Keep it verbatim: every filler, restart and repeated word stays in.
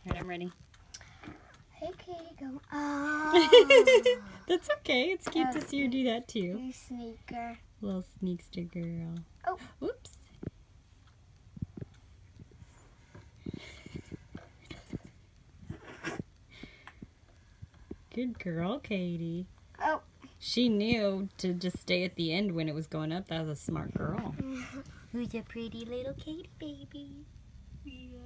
Alright, I'm ready. Hey, Katie, go. Oh. That's okay. It's cute Oh, to see her do that too. You sneaker. Little sneakster girl. Oh. Whoops. Good girl, Katie. Oh. She knew to just stay at the end when it was going up. That was a smart girl. Who's a pretty little Katie baby? Yeah.